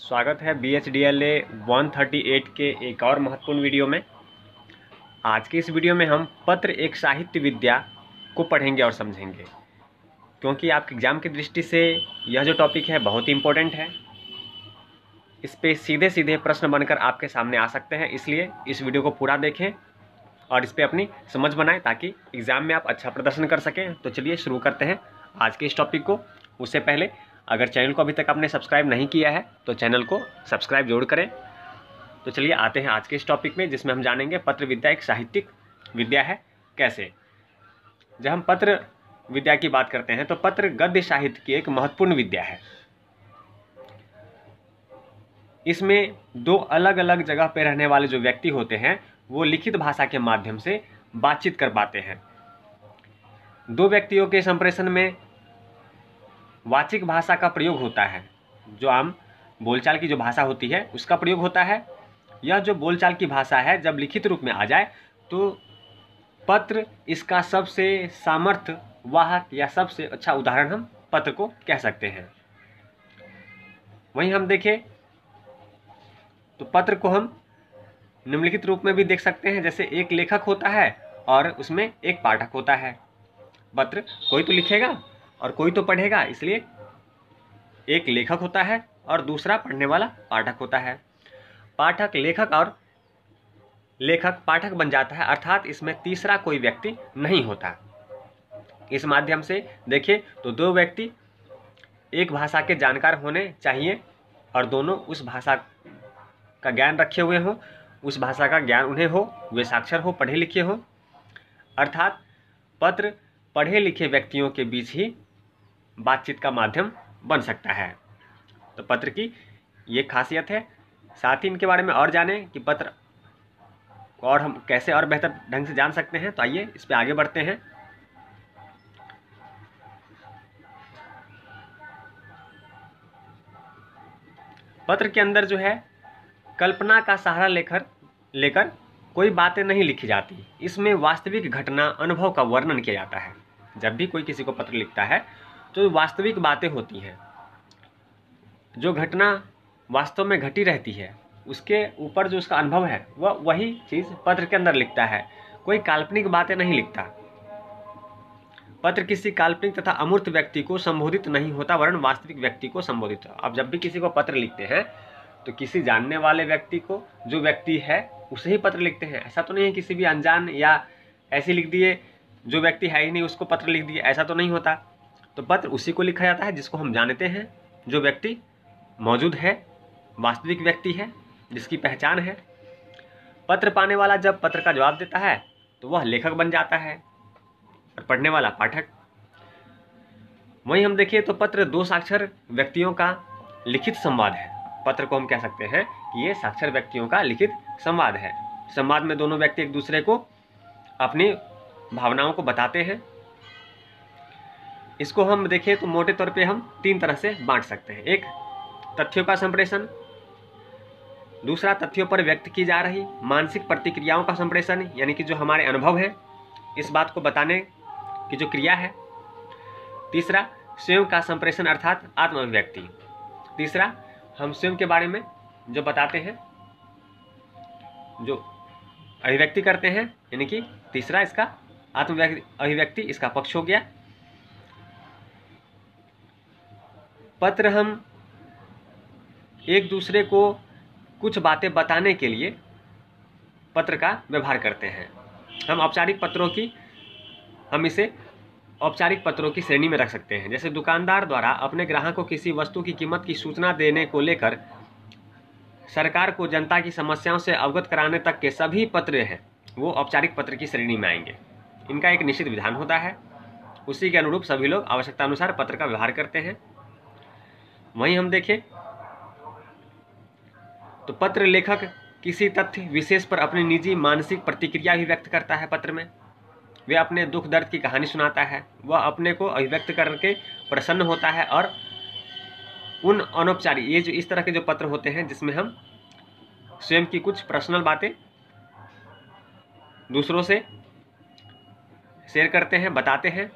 स्वागत है BHDLA 138 के एक और महत्वपूर्ण वीडियो में। आज के इस वीडियो में हम पत्र एक साहित्य विद्या को पढ़ेंगे और समझेंगे, क्योंकि आपके एग्जाम की दृष्टि से यह जो टॉपिक है बहुत ही इम्पोर्टेंट है। इस पे सीधे सीधे प्रश्न बनकर आपके सामने आ सकते हैं, इसलिए इस वीडियो को पूरा देखें और इस पर अपनी समझ बनाएं ताकि एग्ज़ाम में आप अच्छा प्रदर्शन कर सकें। तो चलिए शुरू करते हैं आज के इस टॉपिक को। उससे पहले अगर चैनल को अभी तक आपने सब्सक्राइब नहीं किया है तो चैनल को सब्सक्राइब जरूर करें। तो चलिए आते हैं आज के इस टॉपिक में, जिसमें हम जानेंगे पत्र विद्या एक साहित्यिक विद्या है कैसे। जब हम पत्र विद्या की बात करते हैं तो पत्र गद्य साहित्य की एक महत्वपूर्ण विद्या है। इसमें दो अलग अलग जगह पे रहने वाले जो व्यक्ति होते हैं वो लिखित भाषा के माध्यम से बातचीत कर पाते हैं। दो व्यक्तियों के संप्रेषण में वाचिक भाषा का प्रयोग होता है, जो आम बोलचाल की जो भाषा होती है उसका प्रयोग होता है। यह जो बोलचाल की भाषा है जब लिखित रूप में आ जाए तो पत्र इसका सबसे सामर्थ्य वाहक या सबसे अच्छा उदाहरण हम पत्र को कह सकते हैं। वहीं हम देखें तो पत्र को हम निम्नलिखित रूप में भी देख सकते हैं, जैसे एक लेखक होता है और उसमें एक पाठक होता है। पत्र कोई तो लिखेगा और कोई तो पढ़ेगा, इसलिए एक लेखक होता है और दूसरा पढ़ने वाला पाठक होता है। पाठक लेखक और लेखक पाठक बन जाता है, अर्थात इसमें तीसरा कोई व्यक्ति नहीं होता। इस माध्यम से देखिए तो दो व्यक्ति एक भाषा के जानकार होने चाहिए और दोनों उस भाषा का ज्ञान रखे हुए हों, उस भाषा का ज्ञान उन्हें हो, वे साक्षर हो, पढ़े लिखे हों। अर्थात पत्र पढ़े लिखे व्यक्तियों के बीच ही बातचीत का माध्यम बन सकता है। तो पत्र की ये खासियत है। साथ ही इनके बारे में और जानें कि पत्र और हम कैसे और बेहतर ढंग से जान सकते हैं। तो आइए इस पे आगे बढ़ते हैं। पत्र के अंदर जो है कल्पना का सहारा लेकर कोई बातें नहीं लिखी जाती। इसमें वास्तविक घटना अनुभव का वर्णन किया जाता है। जब भी कोई किसी को पत्र लिखता है तो वास्तविक बातें होती हैं, जो घटना वास्तव में घटी रहती है उसके ऊपर जो उसका अनुभव है वही चीज़ पत्र के अंदर लिखता है। कोई काल्पनिक बातें नहीं लिखता। पत्र किसी काल्पनिक तथा अमूर्त व्यक्ति को संबोधित नहीं होता, वरन वास्तविक व्यक्ति को संबोधित। अब जब भी किसी को पत्र लिखते हैं तो किसी जानने वाले व्यक्ति को, जो व्यक्ति है उसे ही पत्र लिखते हैं। ऐसा तो नहीं है किसी भी अनजान या ऐसे लिख दिए, जो व्यक्ति है ही नहीं उसको पत्र लिख दिए, ऐसा तो नहीं होता। तो पत्र उसी को लिखा जाता है जिसको हम जानते हैं, जो व्यक्ति मौजूद है, वास्तविक व्यक्ति है, जिसकी पहचान है। पत्र पाने वाला जब पत्र का जवाब देता है तो वह लेखक बन जाता है और पढ़ने वाला पाठक। वहीं हम देखिए तो पत्र दो साक्षर व्यक्तियों का लिखित संवाद है। पत्र को हम कह सकते हैं कि ये साक्षर व्यक्तियों का लिखित संवाद है। संवाद में दोनों व्यक्ति एक दूसरे को अपनी भावनाओं को बताते हैं। इसको हम देखें तो मोटे तौर पे हम तीन तरह से बांट सकते हैं। एक, तथ्यों का संप्रेषण। दूसरा, तथ्यों पर व्यक्त की जा रही मानसिक प्रतिक्रियाओं का संप्रेषण, यानी कि जो हमारे अनुभव है, इस बात को बताने की जो क्रिया है। तीसरा, स्वयं का संप्रेषण अर्थात आत्म अभिव्यक्ति। तीसरा, हम स्वयं के बारे में जो बताते हैं, जो अभिव्यक्ति करते हैं, यानी कि तीसरा इसका आत्म अभिव्यक्ति, इसका पक्ष हो गया। पत्र हम एक दूसरे को कुछ बातें बताने के लिए पत्र का व्यवहार करते हैं। हम इसे औपचारिक पत्रों की श्रेणी में रख सकते हैं। जैसे दुकानदार द्वारा अपने ग्राहक को किसी वस्तु की कीमत की सूचना देने को लेकर सरकार को जनता की समस्याओं से अवगत कराने तक के सभी पत्र हैं वो औपचारिक पत्र की श्रेणी में आएंगे। इनका एक निश्चित विधान होता है, उसी के अनुरूप सभी लोग आवश्यकता अनुसार पत्र का व्यवहार करते हैं। वहीं हम देखें तो पत्र लेखक किसी तथ्य विशेष पर अपनी निजी मानसिक प्रतिक्रिया भी व्यक्त करता है। पत्र में वे अपने दुख दर्द की कहानी सुनाता है, वह अपने को अभिव्यक्त करके प्रसन्न होता है। और उन अनौपचारिक, ये जो इस तरह के जो पत्र होते हैं जिसमें हम स्वयं की कुछ पर्सनल बातें दूसरों से शेयर करते हैं, बताते हैं,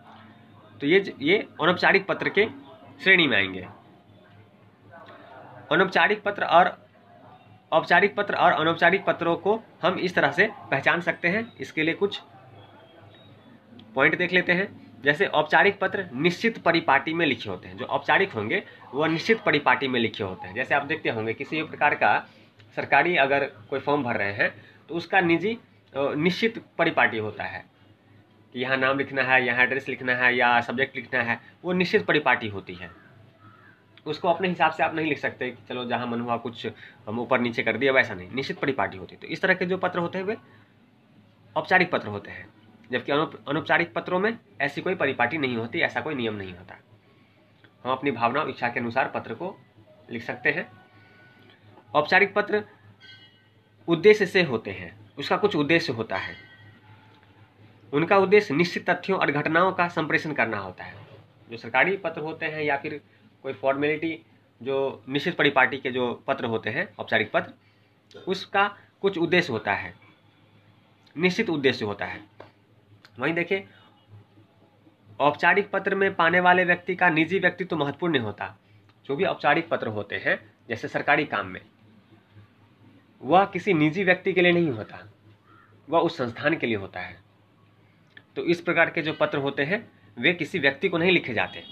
तो ये अनौपचारिक पत्र के श्रेणी में आएंगे। अनौपचारिक पत्र और औपचारिक पत्र और अनौपचारिक पत्रों को हम इस तरह से पहचान सकते हैं। इसके लिए कुछ पॉइंट देख लेते हैं। जैसे औपचारिक पत्र निश्चित परिपाटी में लिखे होते हैं। जो औपचारिक होंगे वह निश्चित परिपाटी में लिखे होते हैं। जैसे आप देखते होंगे किसी भी प्रकार का सरकारी अगर कोई फॉर्म भर रहे हैं तो उसका निजी निश्चित परिपाटी होता है कि यहाँ नाम लिखना है, यहाँ एड्रेस लिखना है या सब्जेक्ट लिखना है, वो निश्चित परिपाटी होती है। उसको अपने हिसाब से आप नहीं लिख सकते कि चलो जहाँ मन हुआ कुछ हम ऊपर नीचे कर दिया, वैसा नहीं, निश्चित परिपाटी होती है। तो इस तरह के जो पत्र होते हैं वे औपचारिक पत्र होते हैं, जबकि अनौपचारिक पत्रों में ऐसी कोई परिपाटी नहीं होती, ऐसा कोई नियम नहीं होता। हम अपनी भावना और इच्छा के अनुसार पत्र को लिख सकते हैं। औपचारिक पत्र उद्देश्य से होते हैं, उसका कुछ उद्देश्य होता है। उनका उद्देश्य निश्चित तथ्यों और घटनाओं का संप्रेषण करना होता है। जो सरकारी पत्र होते हैं या फिर कोई फॉर्मेलिटी, जो निश्चित परिपाटी के जो पत्र होते हैं औपचारिक पत्र, उसका कुछ उद्देश्य होता है, निश्चित उद्देश्य होता है। वहीं देखिए औपचारिक पत्र में पाने वाले व्यक्ति का निजी व्यक्तित्व तो महत्वपूर्ण नहीं होता। जो भी औपचारिक पत्र होते हैं जैसे सरकारी काम में, वह किसी निजी व्यक्ति के लिए नहीं होता, वह उस संस्थान के लिए होता है। तो इस प्रकार के जो पत्र होते हैं वे किसी व्यक्ति को नहीं लिखे जाते,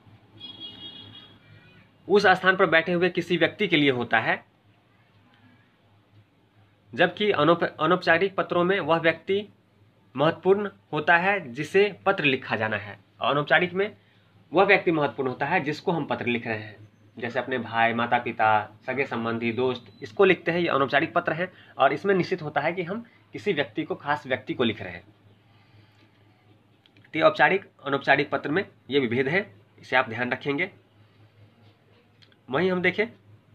उस स्थान पर बैठे हुए किसी व्यक्ति के लिए होता है। जबकि अनौपचारिक पत्रों में वह व्यक्ति महत्वपूर्ण होता है जिसे पत्र लिखा जाना है, और अनौपचारिक में वह व्यक्ति महत्वपूर्ण होता है जिसको हम पत्र लिख रहे हैं। जैसे अपने भाई, माता पिता, सगे संबंधी, दोस्त, इसको लिखते हैं, ये अनौपचारिक पत्र है। और इसमें निश्चित होता है कि हम किसी व्यक्ति को, खास व्यक्ति को लिख रहे हैं। तो औपचारिक अनौपचारिक पत्र में ये विभेद है, इसे आप ध्यान रखेंगे। वहीं हम देखें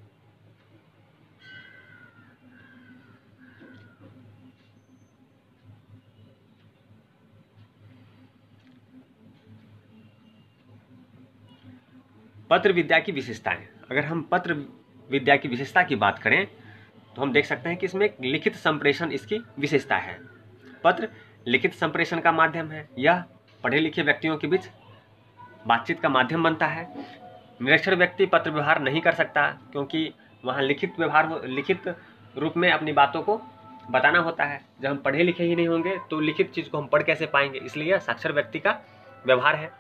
पत्र विद्या की विशेषताएं। अगर हम पत्र विद्या की विशेषता की बात करें तो हम देख सकते हैं कि इसमें एक लिखित संप्रेषण इसकी विशेषता है। पत्र लिखित संप्रेषण का माध्यम है। यह पढ़े लिखे व्यक्तियों के बीच बातचीत का माध्यम बनता है। निरक्षर व्यक्ति पत्र व्यवहार नहीं कर सकता, क्योंकि वहाँ लिखित रूप में अपनी बातों को बताना होता है। जब हम पढ़े लिखे ही नहीं होंगे तो लिखित चीज़ को हम पढ़ कैसे पाएंगे, इसलिए साक्षर व्यक्ति का व्यवहार है।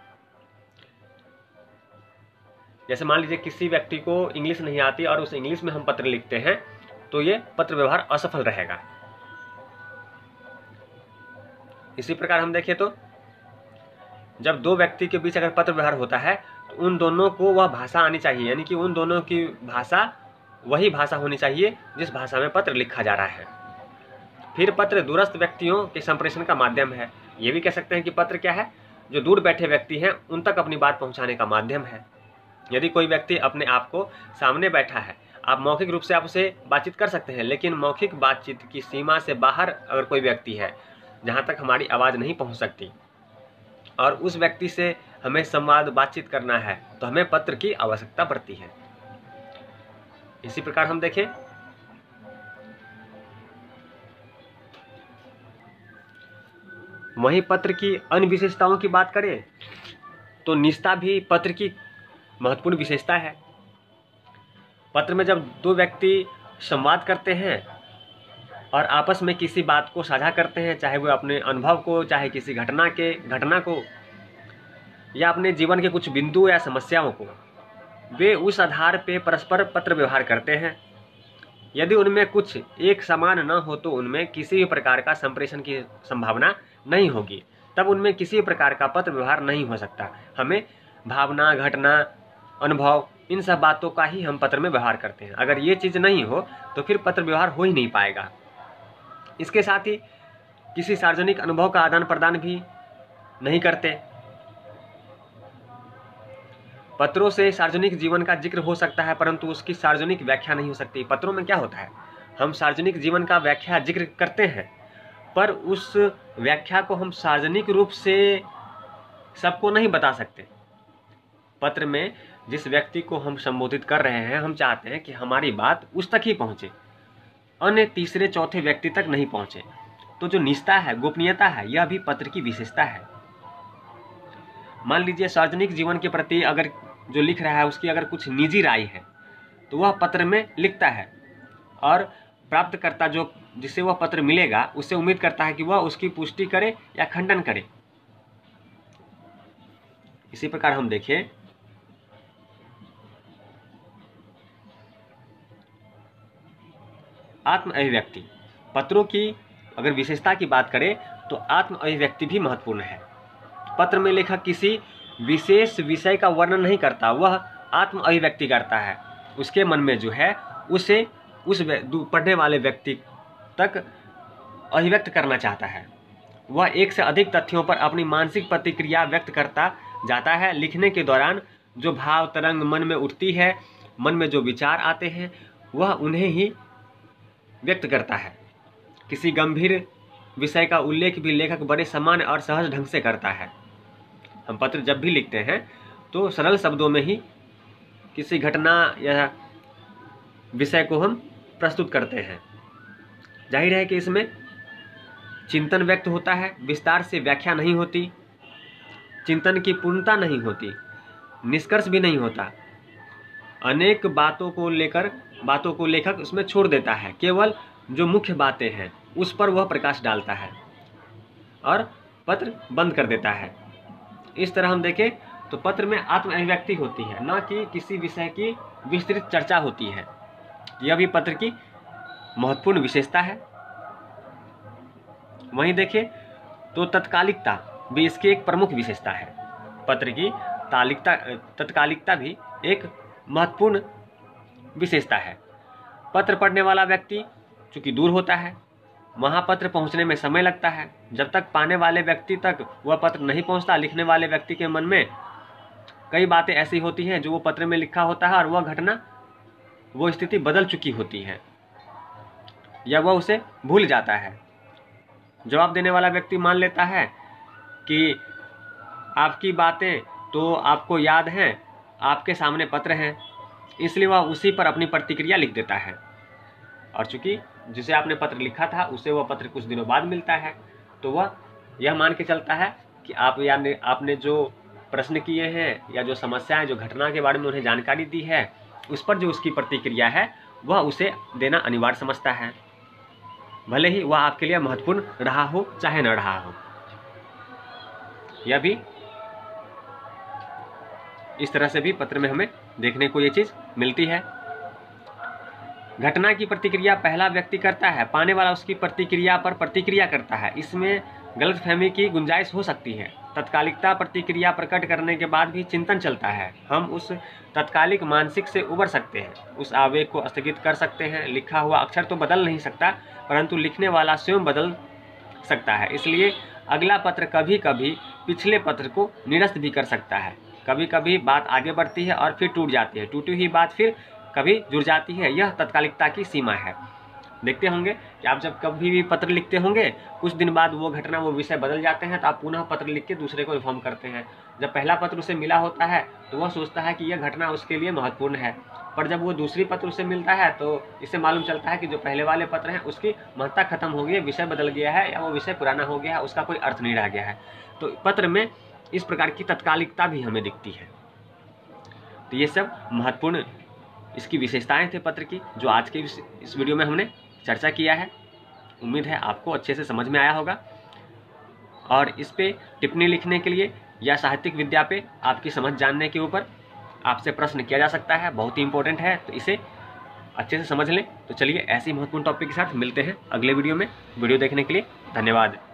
जैसे मान लीजिए किसी व्यक्ति को इंग्लिश नहीं आती और उस इंग्लिश में हम पत्र लिखते हैं तो ये पत्र व्यवहार असफल रहेगा। इसी प्रकार हम देखें तो जब दो व्यक्ति के बीच अगर पत्र व्यवहार होता है तो उन दोनों को वह भाषा आनी चाहिए, यानी कि उन दोनों की भाषा वही भाषा होनी चाहिए जिस भाषा में पत्र लिखा जा रहा है। फिर पत्र दूरस्थ व्यक्तियों के संप्रेषण का माध्यम है। ये भी कह सकते हैं कि पत्र क्या है, जो दूर बैठे व्यक्ति हैं उन तक अपनी बात पहुंचाने का माध्यम है। यदि कोई व्यक्ति अपने आप को सामने बैठा है, आप मौखिक रूप से आप उसे बातचीत कर सकते हैं, लेकिन मौखिक बातचीत की सीमा से बाहर अगर कोई व्यक्ति है जहाँ तक हमारी आवाज़ नहीं पहुँच सकती और उस व्यक्ति से हमें संवाद बातचीत करना है तो हमें पत्र की आवश्यकता पड़ती है। इसी प्रकार हम देखें वहीं पत्र की अन्य विशेषताओं की बात करें तो निजता भी पत्र की महत्वपूर्ण विशेषता है। पत्र में जब दो व्यक्ति संवाद करते हैं और आपस में किसी बात को साझा करते हैं, चाहे वो अपने अनुभव को, चाहे किसी घटना को या अपने जीवन के कुछ बिंदु या समस्याओं को, वे उस आधार पे परस्पर पत्र व्यवहार करते हैं। यदि उनमें कुछ एक समान न हो तो उनमें किसी भी प्रकार का संप्रेषण की संभावना नहीं होगी, तब उनमें किसी प्रकार का पत्र व्यवहार नहीं हो सकता। हमें भावना, घटना, अनुभव, इन सब बातों का ही हम पत्र में व्यवहार करते हैं। अगर ये चीज़ नहीं हो तो फिर पत्र व्यवहार हो ही नहीं पाएगा। इसके साथ ही किसी सार्वजनिक अनुभव का आदान प्रदान भी नहीं करते। पत्रों से सार्वजनिक जीवन का जिक्र हो सकता है परंतु उसकी सार्वजनिक व्याख्या नहीं हो सकती। पत्रों में क्या होता है, हम सार्वजनिक जीवन का व्याख्या जिक्र करते हैं पर उस व्याख्या को हम सार्वजनिक रूप से सबको नहीं बता सकते। पत्र में जिस व्यक्ति को हम संबोधित कर रहे हैं, हम चाहते हैं कि हमारी बात उस तक ही पहुंचे, अन्य तीसरे चौथे व्यक्ति तक नहीं पहुंचे। तो जो निजता है, गोपनीयता है, यह भी पत्र की विशेषता है। मान लीजिए सार्वजनिक जीवन के प्रति अगर जो लिख रहा है उसकी अगर कुछ निजी राय है तो वह पत्र में लिखता है और प्राप्तकर्ता जो जिसे वह पत्र मिलेगा उससे उम्मीद करता है कि वह उसकी पुष्टि करे या खंडन करे। इसी प्रकार हम देखें आत्म अभिव्यक्ति। पत्रों की अगर विशेषता की बात करें तो आत्म अभिव्यक्ति भी महत्वपूर्ण है। पत्र में लेखक किसी विशेष विषय का वर्णन नहीं करता, वह आत्म अभिव्यक्ति करता है। उसके मन में जो है उसे उस पढ़ने वाले व्यक्ति तक अभिव्यक्त करना चाहता है। वह एक से अधिक तथ्यों पर अपनी मानसिक प्रतिक्रिया व्यक्त करता जाता है। लिखने के दौरान जो भाव तरंग मन में उठती है, मन में जो विचार आते हैं, वह उन्हें ही व्यक्त करता है। किसी गंभीर विषय का उल्लेख भी लेखक बड़े सामान्य और सहज ढंग से करता है। हम पत्र जब भी लिखते हैं तो सरल शब्दों में ही किसी घटना या विषय को हम प्रस्तुत करते हैं। जाहिर है कि इसमें चिंतन व्यक्त होता है, विस्तार से व्याख्या नहीं होती, चिंतन की पूर्णता नहीं होती, निष्कर्ष भी नहीं होता। अनेक बातों को लेखक उसमें छोड़ देता है। केवल जो मुख्य बातें हैं उस पर वह प्रकाश डालता है और पत्र बंद कर देता है। इस तरह हम देखें तो पत्र में आत्म अभिव्यक्ति होती है, न कि किसी विषय की विस्तृत चर्चा होती है। यह भी पत्र की महत्वपूर्ण विशेषता है। वहीं देखें तो तत्कालिकता भी इसकी एक प्रमुख विशेषता है। पत्र की तत्कालिकता भी एक महत्वपूर्ण विशेषता है। पत्र पढ़ने वाला व्यक्ति चूंकि दूर होता है, वहाँ पत्र पहुँचने में समय लगता है। जब तक पाने वाले व्यक्ति तक वह पत्र नहीं पहुँचता, लिखने वाले व्यक्ति के मन में कई बातें ऐसी होती हैं जो वो पत्र में लिखा होता है और वह घटना, वो स्थिति बदल चुकी होती है या वह उसे भूल जाता है। जवाब देने वाला व्यक्ति मान लेता है कि आपकी बातें तो आपको याद हैं, आपके सामने पत्र हैं, इसलिए वह उसी पर अपनी प्रतिक्रिया लिख देता है। और चूंकि जिसे आपने पत्र लिखा था उसे वह पत्र कुछ दिनों बाद मिलता है, तो वह यह मान के चलता है कि आपने जो प्रश्न किए हैं या जो समस्याएं, जो घटना के बारे में उन्हें जानकारी दी है, उस पर जो उसकी प्रतिक्रिया है वह उसे देना अनिवार्य समझता है, भले ही वह आपके लिए महत्वपूर्ण रहा हो चाहे न रहा हो। यह भी इस तरह से भी पत्र में हमें देखने को ये चीज़ मिलती है। घटना की प्रतिक्रिया पहला व्यक्ति करता है, पाने वाला उसकी प्रतिक्रिया पर प्रतिक्रिया करता है। इसमें गलतफहमी की गुंजाइश हो सकती है। तत्कालिकता प्रतिक्रिया प्रकट करने के बाद भी चिंतन चलता है। हम उस तत्कालिक मानसिक से उबर सकते हैं, उस आवेग को स्थगित कर सकते हैं। लिखा हुआ अक्षर तो बदल नहीं सकता, परंतु लिखने वाला स्वयं बदल सकता है। इसलिए अगला पत्र कभी कभी पिछले पत्र को निरस्त भी कर सकता है। कभी कभी बात आगे बढ़ती है और फिर टूट जाती है, टूटी हुई बात फिर कभी जुड़ जाती है। यह तत्कालिकता की सीमा है। देखते होंगे कि आप जब कभी भी पत्र लिखते होंगे, कुछ दिन बाद वो घटना, वो विषय बदल जाते हैं, तो आप पुनः पत्र लिख के दूसरे को इन्फॉर्म करते हैं। जब पहला पत्र उसे मिला होता है तो वह सोचता है कि यह घटना उसके लिए महत्वपूर्ण है, पर जब वो दूसरी पत्र उसे मिलता है तो इससे मालूम चलता है कि जो पहले वाले पत्र हैं उसकी महत्ता खत्म हो गई है, विषय बदल गया है या वो विषय पुराना हो गया है, उसका कोई अर्थ नहीं रह गया है। तो पत्र में इस प्रकार की तत्कालिकता भी हमें दिखती है। तो ये सब महत्वपूर्ण इसकी विशेषताएं थे पत्र की, जो आज के इस वीडियो में हमने चर्चा किया है। उम्मीद है आपको अच्छे से समझ में आया होगा। और इस पे टिप्पणी लिखने के लिए या साहित्यिक विद्या पे आपकी समझ जानने के ऊपर आपसे प्रश्न किया जा सकता है, बहुत ही इंपॉर्टेंट है, तो इसे अच्छे से समझ लें। तो चलिए ऐसी महत्वपूर्ण टॉपिक के साथ मिलते हैं अगले वीडियो में। वीडियो देखने के लिए धन्यवाद।